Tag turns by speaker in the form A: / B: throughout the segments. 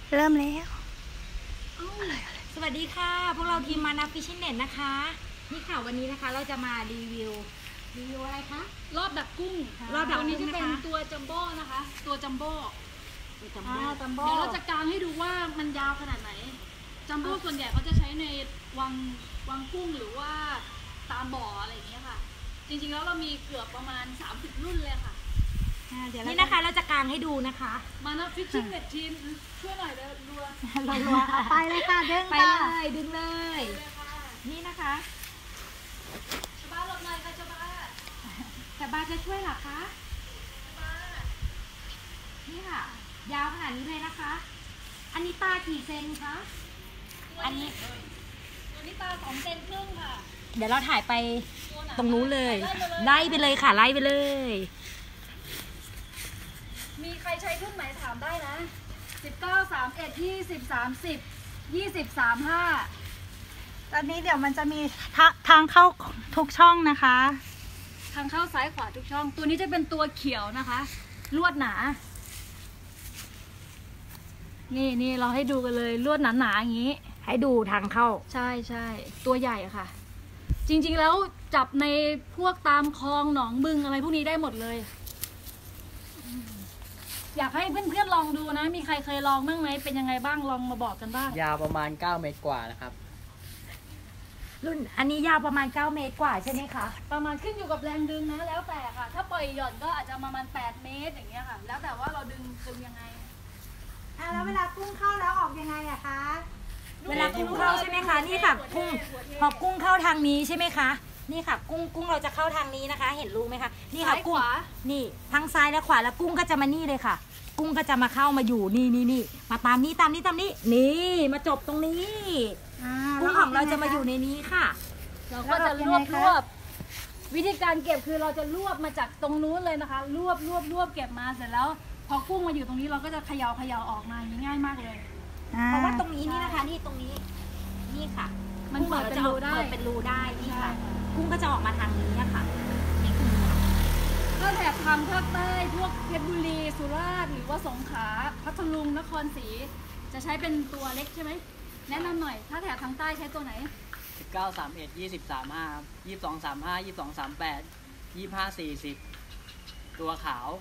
A: เริ่มแล้ว
B: สวัสดีค่ะพวกเราทีมมานาฟิชเน็ตนะคะนี่ค่ะวันนี้นะคะเราจะมารีวิวอะไรคะ
C: รอบดักกุ้ง
B: รอบดักกุ้ง
C: นี้จะเป็นตัวจัมโบ้นะคะตัวจัมโบ้เดี๋ยวเราจะกางให้ดูว่ามันยาวขนาดไหนจัมโบ้ส่วนใหญ่เขาจะใช้ในวังกุ้งหรือว่าตามบ่ออะไรอย่างเงี้ยค่ะจริงๆแล้วเรามีเกือบประมาณ30รุ่นเลยค่ะ
B: นี่นะคะเราจะกางให้ดูนะคะ
C: มานาฟิชชิ่งเน็ตทีมช่วยหน่อยเด้อรัว
A: ไปเลยค่ะดึง
B: ไปเลยดึงเลยนี่นะคะ
C: ชบ้าลบหน่อยค่ะชบ้า
B: แต่บาจะช่วยหรอคะนี่ค่ะยาวขนาดนี้เลยนะคะอันนี้ตากี่เซนคะอันนี้
C: ตัวนี้ตา2 เซนครึ่งค่ะ
B: เดี๋ยวเราถ่ายไปตรงนู้นเลยไล่ไปเลยค่ะไล่ไปเลย
C: มีใครใช้รุ่นไหนถามได้นะ19 31 20 30 20 35
A: ตอนนี้เดี๋ยวมันจะมีทางเข้าทุกช่องนะคะ
C: ทางเข้าซ้ายขวาทุกช่องตัวนี้จะเป็นตัวเขียวนะคะลวดหนานี่เราให้ดูกันเลยลวดหนาอย่างนี้
B: ให้ดูทางเข้า
C: ใช่ตัวใหญ่ค่ะจริงๆแล้วจับในพวกตามคลองหนองบึงอะไรพวกนี้ได้หมดเลยอยากให้เพื่อนๆลองดูนะมีใครเคยลองบ้างไหมเป็นยังไงบ้างลองมาบอกกันบ้าง
D: ยาวประมาณ9 เมตรกว่านะครับ
B: รุ่นอันนี้ยาวประมาณ9 เมตรกว่าใช่ไหมคะ
C: ประมาณขึ้นอยู่กับแรงดึงนะแล้วแต่ค่ะถ้าปล่อยหย่อนก็อาจจะประมาณ8 เมตรอย่างเงี้ยค่ะแล้วแต่ว่าเราดึงยังไง
A: แล้วเวลากุ้งเข้าแล้วออกยังไงอะคะ
B: เวลากุ้งเข้าใช่ไหมคะนี่ค่ะกุ้งพอกุ้งเข้าทางนี้ใช่ไหมคะนี่ค่ะกุ้งเราจะเข้าทางนี้นะคะเห็นรูไหมคะนี่ค่ะกุ้งนี่ทั้งซ้ายและขวาแล้วกุ้งก็จะมานี่เลยค่ะกุ้งก็จะมาเข้ามาอยู่นี่มาตามนี้นี่มาจบตรงนี้กุ้งของเราจะมาอยู่ในนี้ค่ะ
C: เราก็จะรวบวิธีการเก็บคือเราจะรวบมาจากตรงนู้นเลยนะคะรวบเก็บมาเสร็จแล้วพอกุ้งมาอยู่ตรงนี้เราก็จะเขย่าออกมาง่ายมากเลย
B: เพราะว่าตรงนี้นี่นะคะนี่ตรงนี้นี่ค่ะ
C: มันเปิดเป็นรูได้
B: นี่ค่ะกุ้งก็จะออกมาทางนี้ค่ะ
C: ถ้าแถบทางภาคใต้พวกเพชรบุรีสุราษฎร์หรือว่าสงขลาพัทลุงนครศรีจะใช้เป็นตัวเล็กใช่ไหมแนะนำหน่อยถ้าแถบทางใต้ใช้ตัวไหน
D: 19 31 20 35 22 35 22 38 25 40ตัวขาว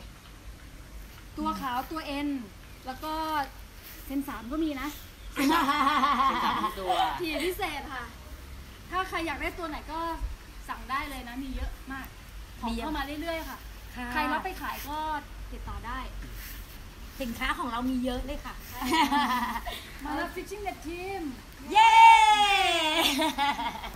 C: ตัวเอ็นแล้วก็เซน3ก็มีนะ
D: เซน3ตัว
C: ทีพิเศษค่ะถ้าใครอยากได้ตัวไหนก็สั่งได้เลยนะมีเยอะมากของเข้ามาเรื่อยๆค่ะใครรับไปขายก็ติดต่อได้
B: สินค้าของเรามีเยอะเลยค่ะ
C: มาแล้วฟิชชิ่งเน็ตทีม
B: เย้